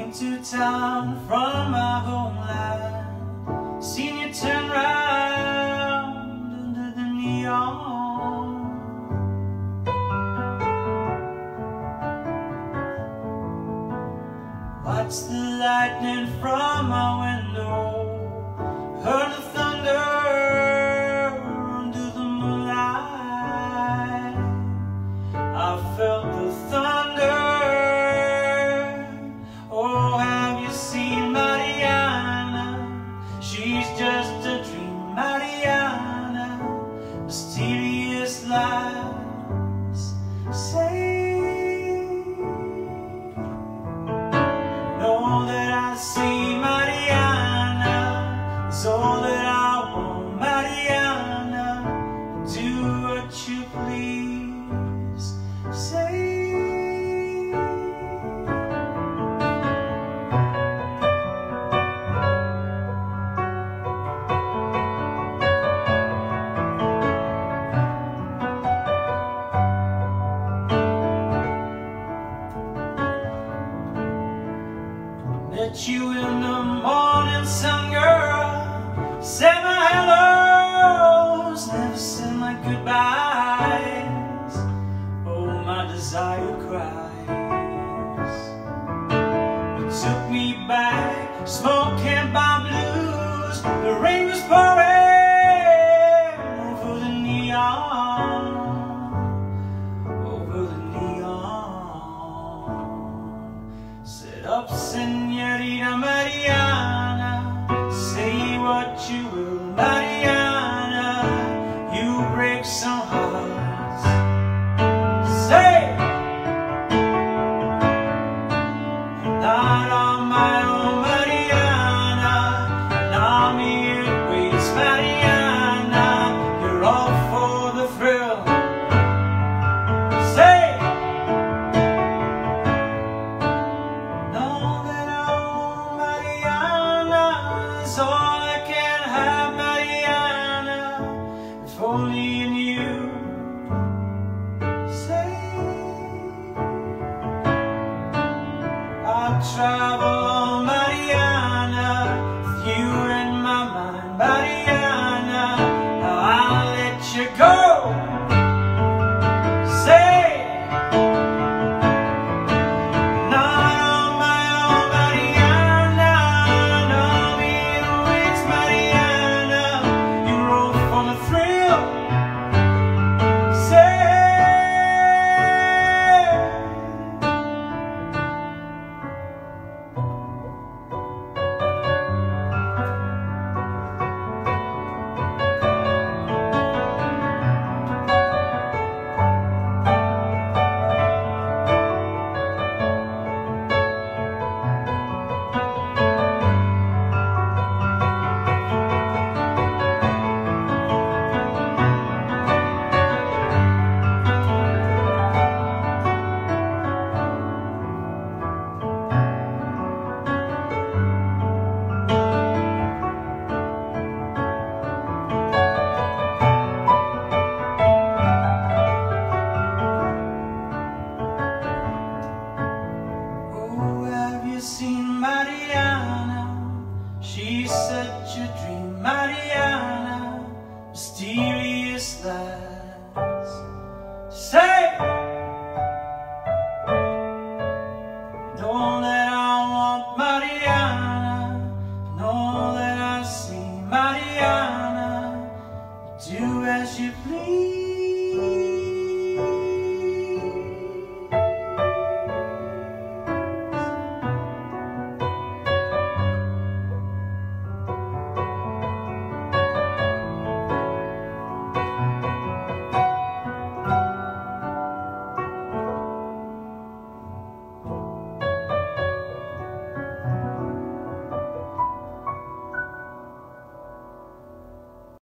came to town from my homeland. Seen you turn round under the neon. Watched the lightning from my window, heard the thunder under the moonlight. I felt the thunder. Oh, have you seen Mariana? She's just a dream, Mariana. Mysterious lies say. Know that I see Mariana is all that I want, Mariana. Do what you please, say. Met you in the morning sun, girl. Said my hellos, never said my goodbyes. Oh, my desire cries. You took me back, smoking by blues. The rain was pouring over the neon, over the neon. Set up, Señorita Mariana, say what you will, Mariana. You break some hearts. Say, not on my own, Mariana. An army it waits, Mariana. You're all for the thrill. Say. All I can have, Mariana, if only you knew. Say, I'll travel on, Mariana, with you in my mind, Mariana. Now I'll let you go. Say, seen Mariana, she's such a dream.